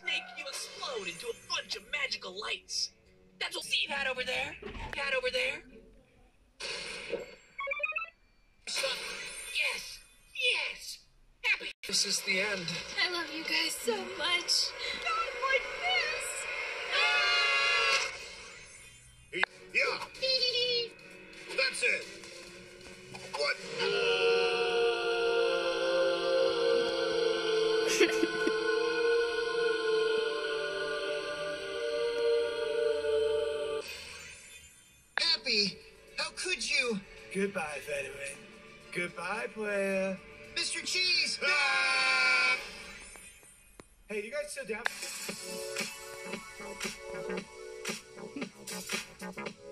make you explode into a bunch of magical lights. That's what Steve had over there. Had over there. Yes! Yes! Happy! This is the end. I love you guys so much. Not like this! Yeah! That's it! What? Happy, how could you? Goodbye, Federer. Goodbye, player. Mr. Cheese! Hey, you guys sit down.